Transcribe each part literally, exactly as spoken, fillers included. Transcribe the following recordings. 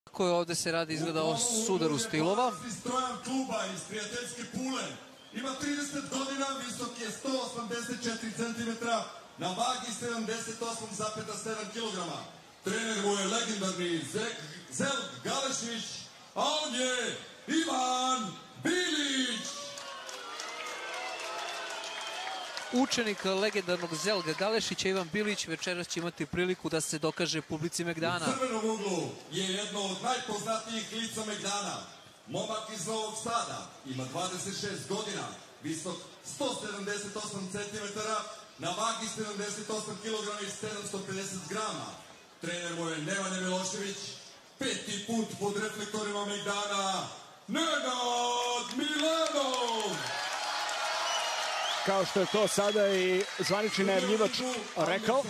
Tako je, ovde se radi izgleda o sudaru stilova. Strojan kluba iz prijateljske Pule. Ima trideset godina, visok je sto osamdeset četiri centimetra, na vagi sedamdeset osam zarez sedam kilograma. Trener mu je legendarni Zelk Galešić, a on je Ivan Bilić. Učenik legendarnog Zelga Galešića, Ivan Bilić, večeras će imati priliku da se dokaže publici Megdana. U crvenom uglu je jedno od najpoznatijih lica Megdana. Momak iz Novog Sada, ima dvadeset šest godina, visok sto sedamdeset osam centimetara, na vagi sedamdeset osam kilograma i sedamsto pedeset grama. Trener mu je Nemanja Milošević, peti put pod reflektorima Megdana, Nenad Milanov! Kao što je to sada i zvanični najavljivač rekao.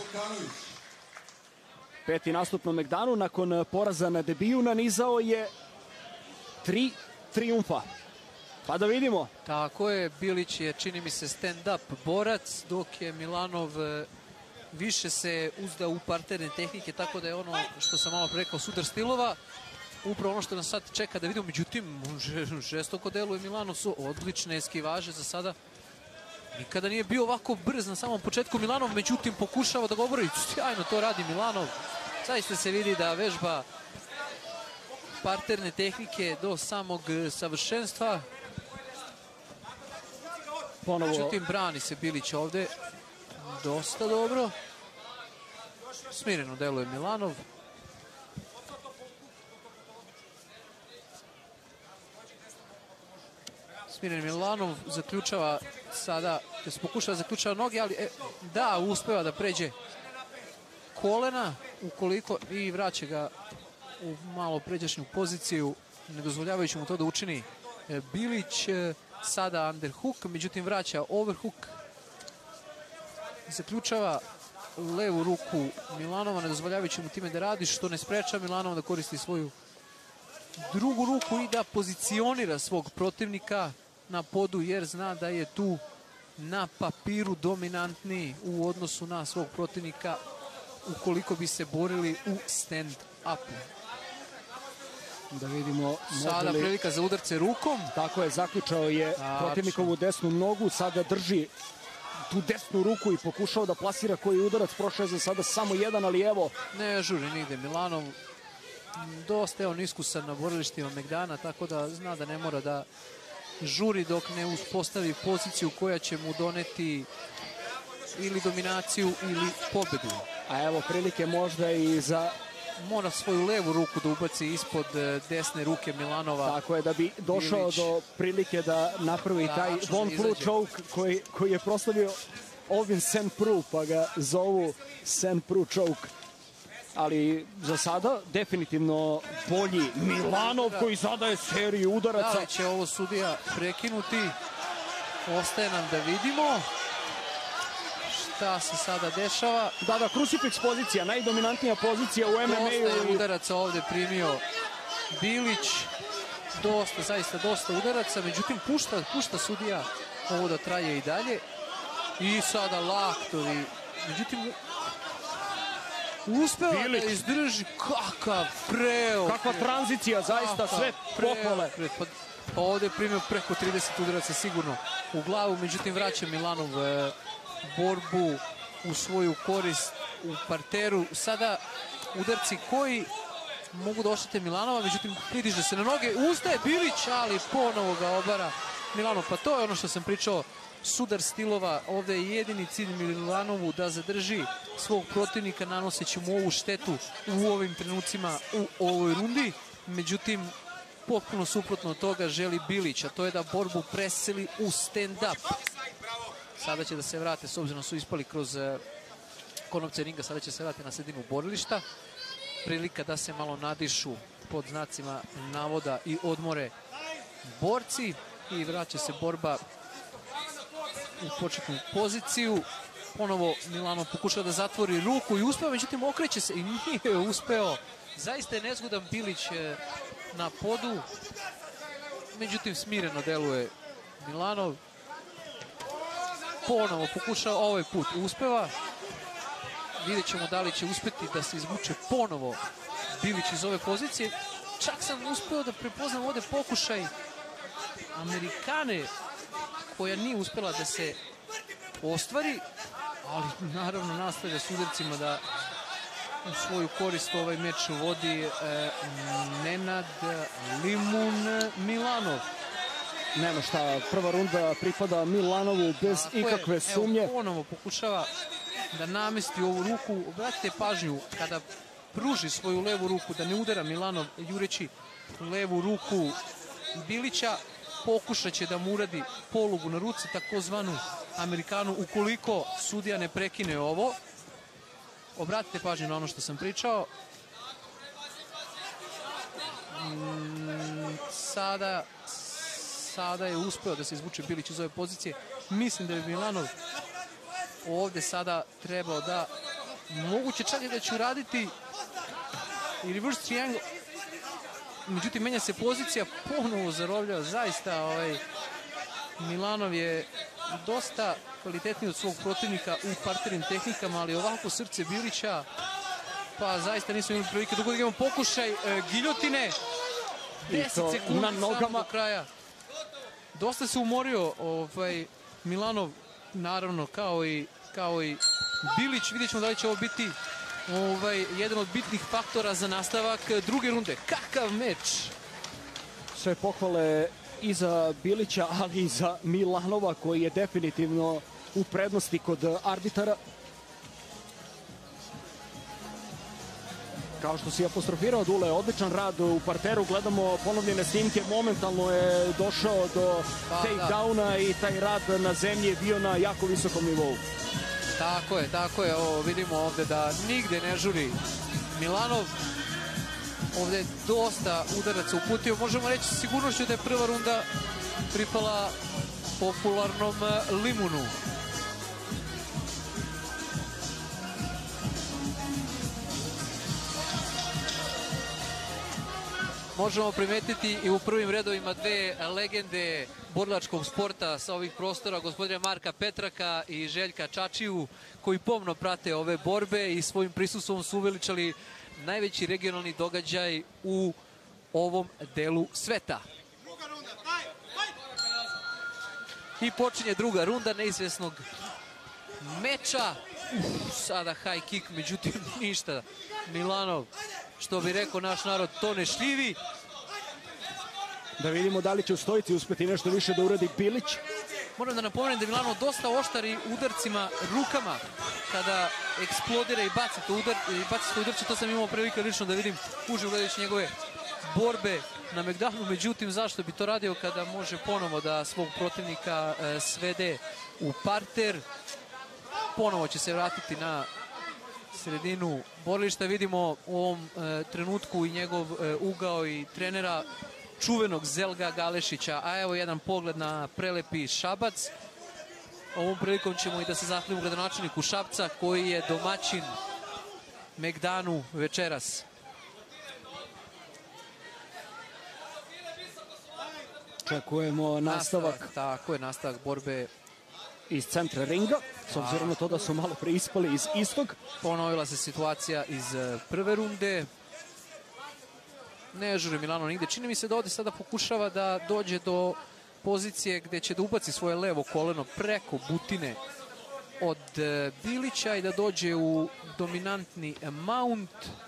Peti nastup na Megdanu, nakon poraza na debiju nanizao je tri trijumfa. Pa da vidimo. Tako je, Bilić je, čini mi se, stand-up borac, dok je Milanov više se uzda u parterne tehnike, tako da je ono što sam malo rekao, sudar stilova, upravo ono što nas sad čeka da vidimo. Međutim, žestoko deluje Milanov, su odlične eskivaže za sada. Nikada nije bio ovako brz na samom početku Milanov, međutim pokušava da govori, sjajno to radi Milanov. Zaista se vidi da vežba parterne tehnike do samog savršenstva. Ponovo. Međutim, brani se Bilić ovde dosta dobro. Smireno deluje Milanov. Smiren Milanov zaključava sada, da se pokušava zaključava noge, ali e, da, uspeva da pređe kolena, ukoliko, i vraća ga u malo pređašnju poziciju, ne dozvoljavajući mu to da učini e, Bilić. E, sada underhook, međutim vraća overhook. Zaključava levu ruku Milanova, ne dozvoljavajući mu time da radi, što ne spreča Milanova da koristi svoju drugu ruku i da pozicionira svog protivnika na podu, jer zna da je tu na papiru dominantniji u odnosu na svog protivnika ukoliko bi se borili u stand-upu. Da vidimo. Sada prilika za udarce rukom. Tako je, zaključao je protivnikovu desnu nogu, sada drži tu desnu ruku i pokušao da plasira koji udarac. Prošao je za sada samo jedan, ali evo. Ne žuri nigde Milanov. Dosta je on iskusan na borilištima Megdana, tako da zna da ne mora da žuri dok ne uspostavi poziciju koja će mu doneti ili dominaciju ili pobedu. A evo prilike možda i za... Mora svoju levu ruku da ubaci ispod desne ruke Milanova. Tako je, da bi došao Bilić do prilike da napravi da, taj Von Flu choke koji, koji je proslavio Ovin Sen Pru, pa ga zovu Sen Pru choke. Ali za sada definitivno bolji Milanov koji zadaje seriju udaraca. Da li će ovo sudija prekinuti? Ostaje nam da vidimo šta se sada dešava. Da, da, crucifix pozicija, najdominantnija pozicija u M M A-u. Dosta je udaraca ovde primio Bilić. Dosta, zaista dosta udaraca. Međutim, pušta, pušta sudija ovo da traje i dalje. I sada laktovi. Međutim, uspeva Bilić da izdrži. Kakav preokret. Kakva tranzicija, zaista sve pohvale. Pa, pa ovde je primio preko trideset udaraca sigurno u glavu. Međutim, vraća Milanov e, borbu u svoju korist u parteru. Sada udarci koji mogu da oštete Milanova, međutim pridiže se na noge. Ustaje Bilić, ali ponovo ga obara Milanov. Pa to je ono što sam pričao, sudar stilova. Ovde je jedini cilj Milanovu da zadrži svog protivnika nanoseći mu ovu štetu u ovim trenucima u ovoj rundi. Međutim, potpuno suprotno od toga želi Bilić, a to je da borbu preseli u stand-up. Sada će da se vrate, s obzirom su ispali kroz konopce ringa, sada će se vrati na sredinu borilišta. Prilika da se malo nadišu pod znacima navoda i odmore borci i vraća se borba u početnu poziciju. Ponovo Milanov pokušava da zatvori ruku i uspeo, međutim okreće se i nije uspeo. Zaista je nezgodan Bilić na podu, međutim smireno deluje Milanov. Ponovo pokušava, ovaj put uspeva. Vidjet ćemo da li će uspeti da se izvuče ponovo Bilić iz ove pozicije. čak sam uspeo da prepoznam ovde pokušaj Amerikane koja nije uspela da se ostvari, ali naravno nastavlja s udarcima da u svoju korist ovaj meč vodi e, Nenad Limun Milanov. Nema šta, prva runda pripada Milanovu bez Tako ikakve je. sumnje. Evo, ponovo pokušava da namesti ovu ruku. Obratite pažnju, kada pruži svoju levu ruku, da ne udara Milanov jureći levu ruku Bilića, pokušat će da mu uradi polugu na ruci, takozvanu Amerikanu, ukoliko sudija ne prekine ovo. Obratite pažnju na ono što sam pričao. Mm, sada, sada je uspeo da se izvuče Bilić iz ove pozicije. Mislim da je Milanov ovde sada trebao da, moguće čak i da će uraditi i reverse triangle. Međutim, menja se pozicija, ponovo zarobljava. Zaista ovaj Milanov je dosta kvalitetniji od svog protivnika u parternim tehnikama, ali ovako srce Bilića, pa zaista nismo imali prilike. Dugo da imamo pokušaj e, giljotine. deset sekundi na nogama do kraja. Dosta se umorio ovaj Milanov, naravno, kao i, kao i Bilić. Vidjet ćemo da li će ovo biti ovaj, jedan od bitnih faktora za nastavak druge runde. Kakav meč! Sve pohvale i za Bilića, ali i za Milanova, koji je definitivno u prednosti kod arbitara. Kao što si apostrofirao, Dule, odličan rad u parteru, gledamo ponovljene snimke, momentalno je došao do Pa, takedowna da. i taj rad na zemlji je bio na jako visokom nivou. Tako je, tako je. Ovo vidimo ovde da nigde ne žuri Milanov. Ovde je dosta udaraca uputio. Možemo reći sa sigurnošću da je prva runda pripala popularnom Limunu. Možemo primetiti i u prvim redovima dve legende borilačkog sporta sa ovih prostora, gospodina Marka Petraka i Željka Čačiju, koji pomno prate ove borbe i svojim prisustvom su uveličali najveći regionalni događaj u ovom delu sveta. I počinje druga runda neizvesnog meča. Uf, sada high kick, međutim ništa. Milanov, što bi rekao naš narod, to ne šljivi. Da vidimo da li će u stojici uspeti nešto više da uradi Bilić. Moram da napomenem da je Milanov dosta oštari udarcima rukama kada eksplodira i baci to udar, i baci to udarče. To sam imao prilike lično da vidim uživo gledajući njegove borbe na Megdanu. Međutim, zašto bi to radio kada može ponovo da svog protivnika e, svede u parter. Ponovo će se vratiti na sredinu borilišta. Vidimo u ovom e, trenutku i njegov e, ugao i trenera čuvenog Zelga Galešića. A evo jedan pogled na prelepi Šabac. Ovom prilikom ćemo i da se zahvalimo gradonačelniku Šapca, koji je domaćin Megdanu večeras. Čekujemo nastavak. nastavak. Tako je, nastavak borbe iz centra ringa, s obzirom na to da su malo preispali iz istog. Ponovila se situacija iz prve runde. Ne žuri Milano nigde. Čini mi se da ovde sada pokušava da dođe do pozicije gde će da ubaci svoje levo koleno preko butine od Bilića i da dođe u dominantni mount.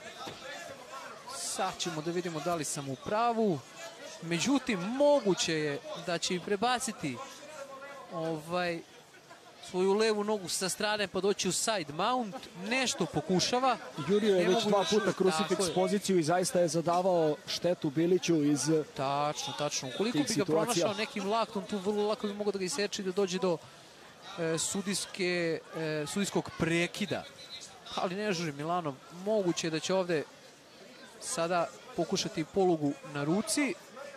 Sad ćemo da vidimo da li sam u pravu. Međutim, moguće je da će i prebaciti ovaj svoju levu nogu sa strane pa doći u side mount. Nešto pokušava. Jurio je već dva puta krucifix poziciju i zaista je zadavao štetu Biliću iz Tačno, tačno. Ukoliko bi ga pronašao nekim laktom, tu vrlo lako bi mogao da ga iseče i da dođe do e, sudijske, e, sudijskog prekida. Ali ne žuri Milanov. Moguće je da će ovde sada pokušati polugu na ruci.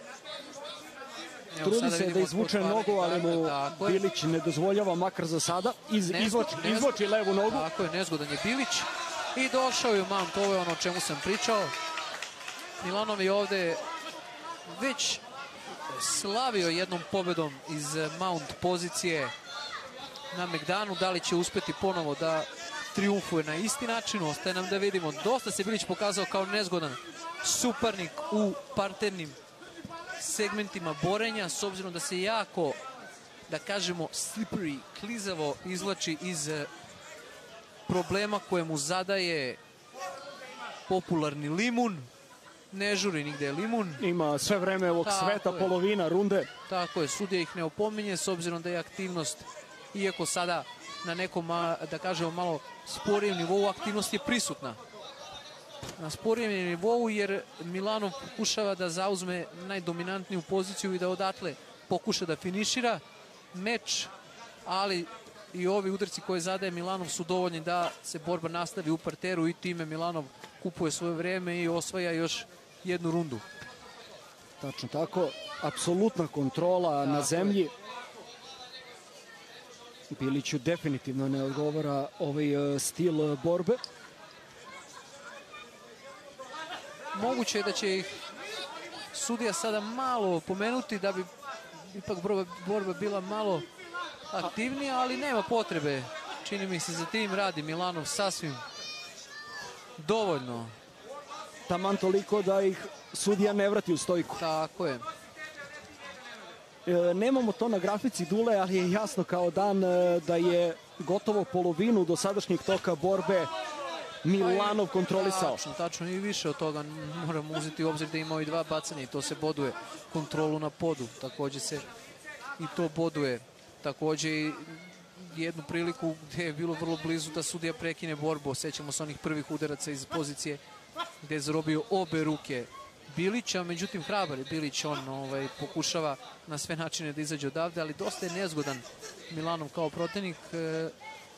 Evo, trudi se da izvuče nogu, ali mu Bilić ne dozvoljava, makar za sada. Iz, izvoči, izvoči levu nogu. Tako je, nezgodan je Bilić. I došao je u mount, ovo je ono o čemu sam pričao. Milanov je ovde već slavio jednom pobedom iz mount pozicije na Megdanu. Da li će uspeti ponovo da triumfuje na isti način. Ostaje nam da vidimo. Dosta se Bilić pokazao kao nezgodan suparnik u parternim segmentima borenja, s obzirom da se jako, da kažemo, slippery, klizavo izvlači iz problema koje mu zadaje popularni limun. Ne žuri nigde limun. Ima sve vreme ovog sveta, polovina runde. Tako je, sudija ih ne opominje, s obzirom da je aktivnost, iako sada na nekom, da kažemo, malo sporijem nivou, aktivnost je prisutna. Na sporijem nivou, jer Milanov pokušava da zauzme najdominantniju poziciju i da odatle pokuša da finišira meč, ali i ovi udarci koje zadaje Milanov su dovoljni da se borba nastavi u parteru i time Milanov kupuje svoje vreme i osvaja još jednu rundu. Tačno tako, apsolutna kontrola tako na zemlji. Biliću definitivno ne odgovara ovaj stil borbe. Moguće je da će ih sudija sada malo pomenuti da bi ipak borba bila malo aktivnija, ali nema potrebe. Čini mi se za tim radi Milanov sasvim dovoljno. Taman toliko da ih sudija ne vrati u stojku. Tako je. E, nemamo to na grafici, Dule, ali je jasno kao dan da je gotovo polovinu do sadašnjeg toka borbe Milanov kontrolisao. Tačno, tačno i više od toga. Moramo uzeti u obzir da imao i dva bacanja i to se boduje. Kontrolu na podu, također se i to boduje. Također i jednu priliku gdje je bilo vrlo blizu da sudija prekine borbu. Osjećamo se onih prvih udaraca iz pozicije gdje je zarobio obe ruke Bilića, međutim hrabar je Bilić, on ovaj, pokušava na sve načine da izađe odavde, ali dosta je nezgodan Milanov kao protivnik. E,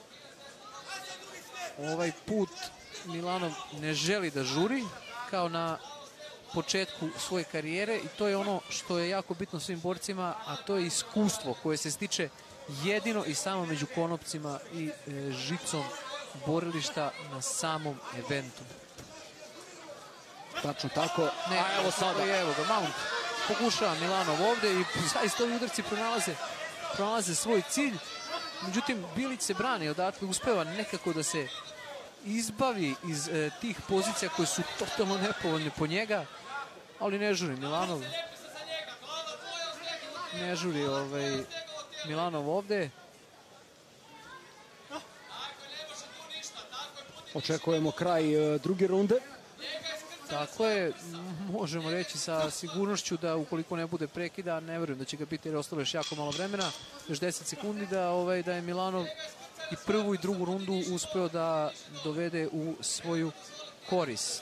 ovaj put Milanov ne želi da žuri kao na početku svoje karijere i to je ono što je jako bitno svim borcima, a to je iskustvo koje se stiče jedino i samo među konopcima i e, žicom borilišta na samom eventu. Tačno tako. Ne, a evo sada. Evo ga, Mount pokušava Milanov ovde i zaista ovi udarci pronalaze, pronalaze svoj cilj. Međutim, Bilić se brani odatle, uspeva nekako da se izbavi iz e, tih pozicija koje su totalno nepovoljne po njega, ali ne žuri Milanov. Ne žuri ovaj, Milanov ovde. Očekujemo kraj e, druge runde. Tako je, možemo reći sa sigurnošću da ukoliko ne bude prekida, ne verujem da će ga biti jer je ostalo još jako malo vremena, još deset sekundi, da, ovaj, da je Milanov i prvu i drugu rundu uspeo da dovede u svoju korist.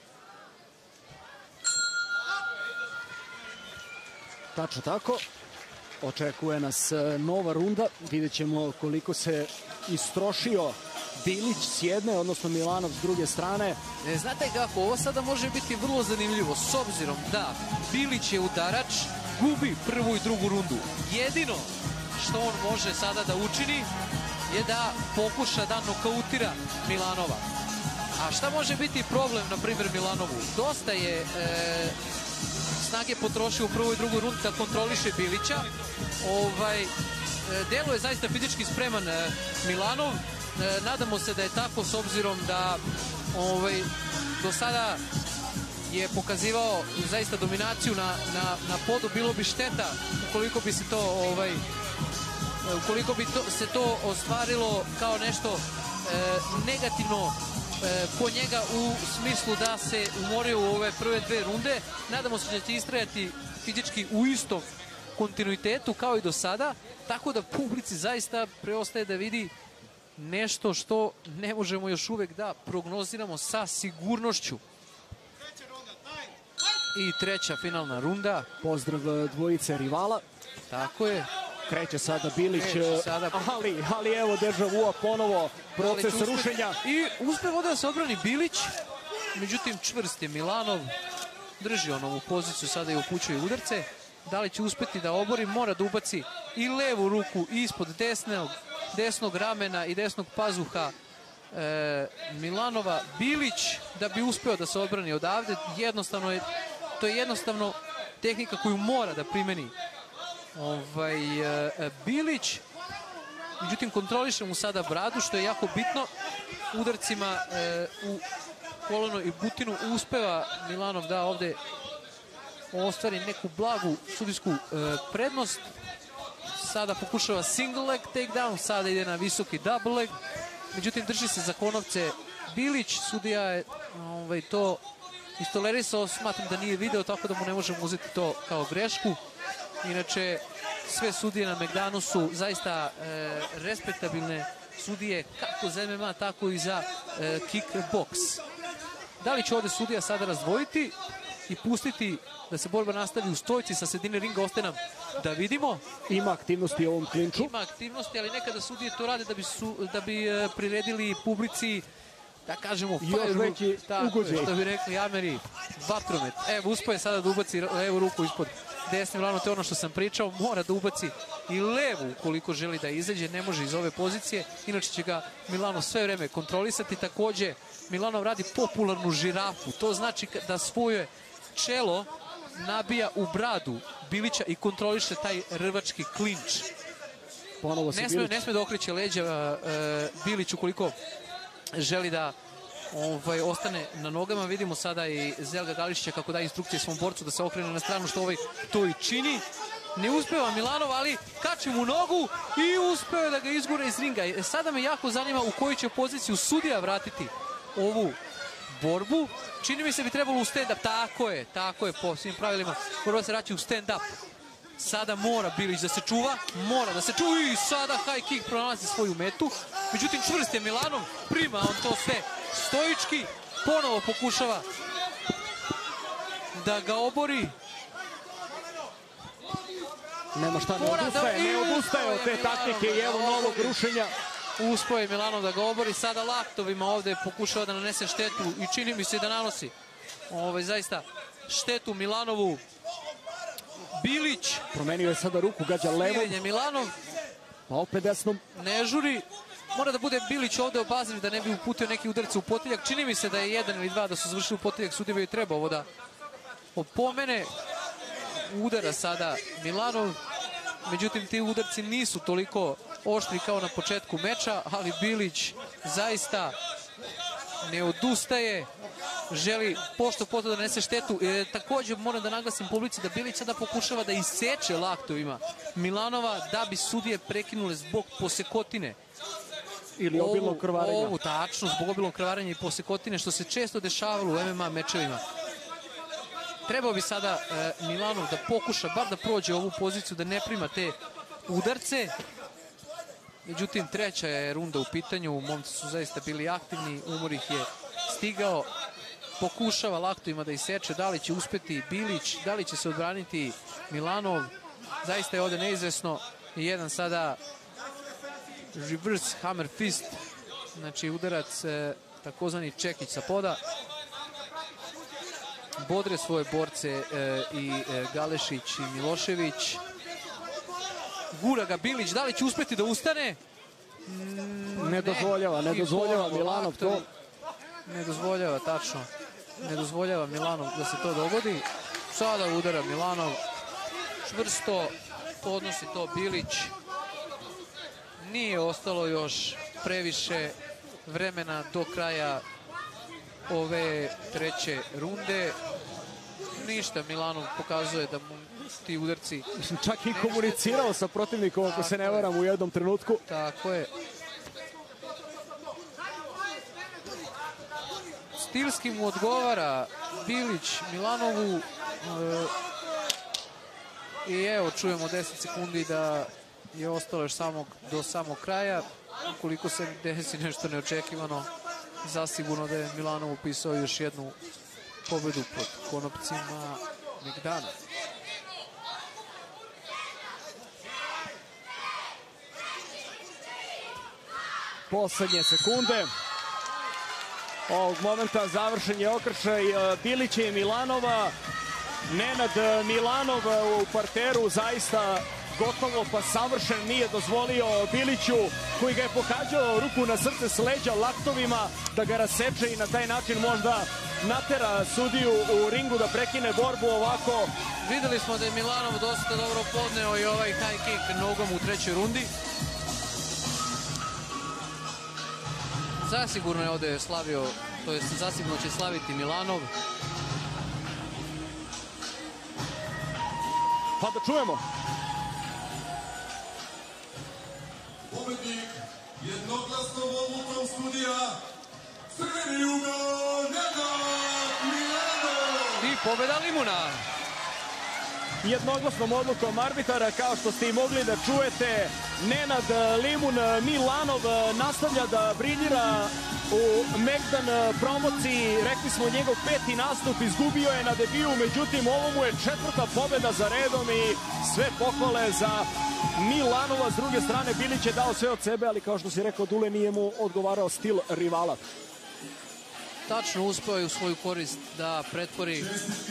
Tačno tako. Očekuje nas nova runda. Vidjet ćemo koliko se istrošio Bilić s jedne, odnosno Milanov s druge strane. Ne, znate kako, ovo sada može biti vrlo zanimljivo s obzirom da Bilić je udarač, gubi prvu i drugu rundu. Jedino što on može sada da učini je da pokuša da nokautira Milanova. A šta može biti problem, na primjer, Milanovu? Dosta je e, snage potrošio u prvoj i drugoj rundi da kontroliše Bilića. Ovaj, e, deluje zaista fizički spreman e, Milanov. E, nadamo se da je tako s obzirom da ovaj, do sada je pokazivao zaista dominaciju na, na, na podu. Bilo bi šteta ukoliko bi se to ovaj, ukoliko bi to, se to ostvarilo kao nešto e, negativno e, po njega u smislu da se umorio u ove prve dve runde. Nadamo se da će istrajati fizički u istom kontinuitetu kao i do sada, tako da publici zaista preostaje da vidi nešto što ne možemo još uvek da prognoziramo sa sigurnošću. I treća finalna runda. Pozdrav dvojice rivala. Tako je. Kreće sada Bilić, Kreće sada... ali, ali evo deja vu ponovo, proces uspe... rušenja. I uspeva da se odbrani Bilić, međutim čvrst je Milanov, drži on ovu poziciju sada i upućuje udarce. Da li će uspeti da obori, mora da ubaci i levu ruku ispod desnog, desnog ramena i desnog pazuha e, Milanova. Bilić, da bi uspeo da se odbrani odavde, jednostavno je, to je jednostavno tehnika koju mora da primeni ovaj, e, Bilić. Međutim, kontroliše mu sada bradu, što je jako bitno. Udarcima e, u koleno i butinu uspeva Milanov da ovde ostvari neku blagu sudijsku e, prednost. Sada pokušava single leg takedown, sada ide na visoki double leg. Međutim, drži se za konovce Bilić. Sudija je ovaj, to istolerisao, smatram da nije video, tako da mu ne možemo uzeti to kao grešku. Inače, sve sudije na Megdanu su zaista e, respektabilne sudije, kako za M M A, tako i za e, kickbox. Da li će ovde sudija sada razdvojiti i pustiti da se borba nastavi u stojci sa sredine ringa, ostaje nam da vidimo. Ima aktivnosti u ovom klinču. Ima aktivnosti, ali nekada sudije to rade da bi, su, da bi e, priredili publici, da kažemo, još veći ugođaj. Što bi rekli Ameri, vatromet. Evo, uspio je sada da ubaci levu ruku ispod desne Milano, to je ono što sam pričao, mora da ubaci i levu ukoliko želi da izađe, ne može iz ove pozicije, inače će ga Milano sve vreme kontrolisati. Takođe, Milanov radi popularnu žirafu, to znači da svoje čelo nabija u bradu Bilića i kontroliše taj rvački klinč. Ponovo se ne, sme, ne sme da okreće leđa e, Bilić ukoliko želi da ovaj, ostane na nogama. Vidimo sada i Zelga Gališića kako daje instrukcije svom borcu da se okrene na stranu, što ovaj to i čini. Ne uspeva Milanov, ali kači mu nogu i uspeo da ga izgura iz ringa. E, sada me jako zanima u koju će poziciju sudija vratiti ovu borbu. Čini mi se bi trebalo u stand-up. Tako je, tako je, po svim pravilima. Borba se vraća u stand-up. Sada mora Bilić da se čuva, mora da se čuva i sada high kick pronalazi svoju metu. Međutim, čvrst je Milanov, prima on to sve stoički, ponovo pokušava da ga obori. Nema šta, ne odustaje, ne odustaje od te taktike i evo novog rušenja. Uspio je Milanov da ga obori, sada laktovima ovde pokušava da nanese štetu i čini mi se da nanosi ovaj, zaista štetu Milanovu. Bilić promenio je sada ruku, gađa levom. Milanov pa opet desnom. Ne žuri, mora da bude Bilić ovde obazriv da ne bi uputio neki udarce u potiljak. Čini mi se da je jedan ili dva da su završili u potiljak, sudija bi treba ovo da opomene. Udara sada Milanov, međutim ti udarci nisu toliko oštri kao na početku meča, ali Bilić zaista ne odustaje, želi pošto poto da nese štetu. E, također moram da naglasim publici da Bilić sada pokušava da iseče laktovima Milanova da bi sudije prekinule zbog posekotine. Ili obilnog krvarenja. Ovu, tačno, zbog obilnog krvarenja i posekotine, što se često dešavalo u M M A mečevima. Trebao bi sada e, Milanov da pokuša bar da prođe ovu poziciju, da ne prima te udarce. Međutim, treća je runda u pitanju, momci su zaista bili aktivni, umor ih je stigao. Pokušava laktovima da iseče, da li će uspeti Bilić, da li će se odbraniti Milanov, zaista je ovde neizvesno. Jedan sada reverse hammer fist, znači udarac e, takozvani čekić sa poda. Bodre svoje borce e, i e, Galešić i Milošević. Gura ga Bilić, da li će uspeti da ustane? Mm, ne dozvoljava, ne dozvoljava Milanov to. Ne dozvoljava, tačno. Ne dozvoljava Milanov da se to dogodi. Sada udara Milanov. Čvrsto podnosi to Bilić. Nije ostalo još previše vremena do kraja ove treće runde. Ništa, Milanov pokazuje da mu ti udarci... Mislim, čak i komunicirao sa protivnikom, ako se ne varam, u jednom trenutku. Tako je. Stilski mu odgovara Bilić Milanovu. I evo, čujemo deset sekundi da je ostalo još samog, do samog kraja. Ukoliko se desi nešto neočekivano, zasigurno da je Milanov upisao još jednu pobedu pod konopcima Megdana. Poslednje sekunde ovog momenta, završen je okršaj Bilića i Milanova. Nenad Milanov u parteru zaista gotovo pa savršen, nije dozvolio Biliću, koji ga je pohađao ruku na srce s leđa laktovima, da ga raseče i na taj način možda natera sudiju u ringu da prekine borbu. Ovako videli smo da je Milanov dosta dobro podneo i ovaj high kick nogom u trećoj rundi. Zasigurno je ovde slavio, to jest zasigurno će slaviti Milanov. Pa da čujemo. Pobednik jednoglasnom odlukom studija crveni ugao Nenad Milanov. I pobeda Limuna. Jednoglasnom odlukom arbitara, kao što ste i mogli da čujete, Nenad Limun Milanov nastavlja da briljira u Megdan promociji. Rekli smo njegov peti nastup, izgubio je na debiju, međutim ovo mu je četvrta pobeda za redom i sve pohvale za Milanova. S druge strane, Bilić je dao sve od sebe, ali kao što si rekao, Dule, nije mu odgovarao stil rivala. Tačno uspeo je u svoju korist da pretvori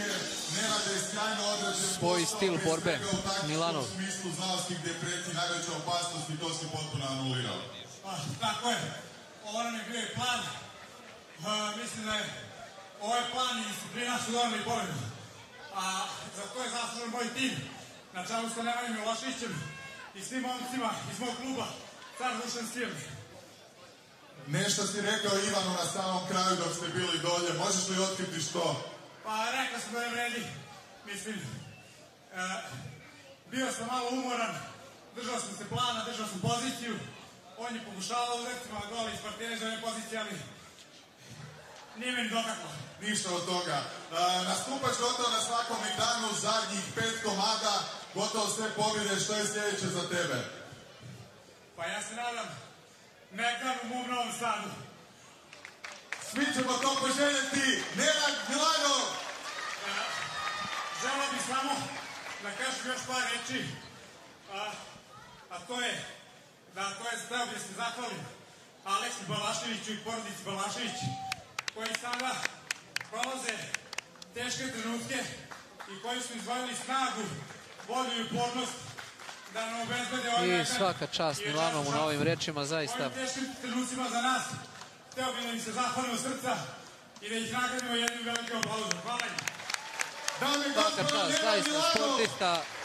svoj stil borbe Milanov. U smislu znao si gde preti najveća opasnost i to si potpuno anulirao. Tako je. Ovo nam je bio i plan. Mislim da je ovaj plan i disciplina su donali pobedu. A za to je zaslužen moj tim. Na čelu sa Nemanjom Milošićem i svim momcima iz mog kluba. Car Dušan Stirni. Nešto si rekao Ivanu na samom kraju dok ste bili dolje. Možeš li otkriti što? Pa rekao sam da ne vredi. Mislim, e, bio sam malo umoran, držao sam se plana, držao sam poziciju. On je pokušavao uzeti malo gol iz partije za ove pozicije, ali nije meni dokako. Ništa od toga. E, nastupaš gotovo na svakom Megdanu, zadnjih pet komada, gotovo sve pobjede. Što je sljedeće za tebe? Pa ja se nadam Megdan u mom Novom Sadu. Svi ćemo to poželjeti. Nenad Milanov! E, želeo bih samo da kažem još par reči, a, a to je da to je hteo bih da se zahvalim Aleksi Balaševiću i porodici Balašević, koji sada prolaze teške trenutke i koji su izvojili snagu, volju i upornost da nam obezbede ovaj I Megdan. svaka čast Milanovu na ovim rečima, zaista. Ovim teškim trenucima za nas, hteo bih da im se zahvalim od srca i da ih nagradimo jednim velikim aplauzom. Hvala im. Svaka čast, zaista sportista